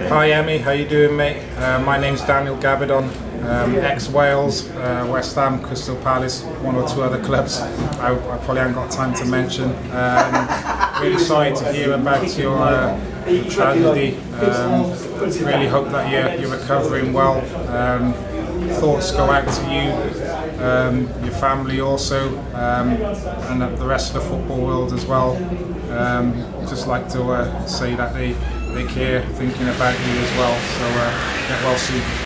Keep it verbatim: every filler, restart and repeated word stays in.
Hi Emmy, how you doing, mate? Uh, my name's Daniel Gabbidon, um, ex-Wales, uh, West Ham, Crystal Palace, one or two other clubs I, I probably haven't got time to mention. Um, really sorry to hear about your, uh, your tragedy. Um, really hope that you're, you're recovering well. Um, thoughts go out to you, um, your family also, um, and the rest of the football world as well. Um, just like to uh, say that they, they care, thinking about you as well. So uh, get well soon.